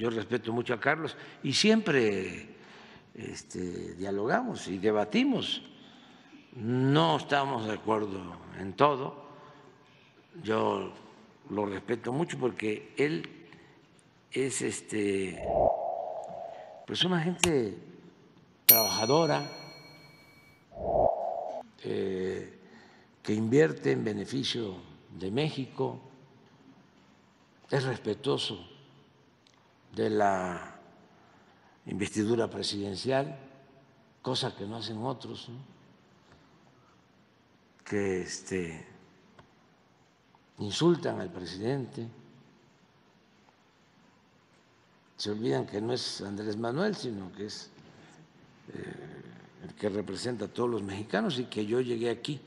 yo respeto mucho a Carlos y siempre dialogamos y debatimos. No estamos de acuerdo en todo, yo lo respeto mucho porque él es pues una gente trabajadora, que invierte en beneficio de México, es respetuoso de la investidura presidencial, cosa que no hacen otros, ¿no? Que insultan al presidente, se olvidan que no es Andrés Manuel, sino que es el que representa a todos los mexicanos y que yo llegué aquí.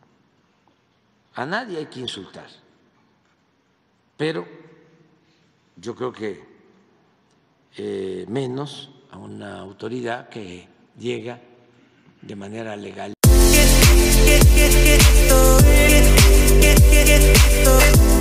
A nadie hay que insultar, pero yo creo que menos a una autoridad que llega de manera legal.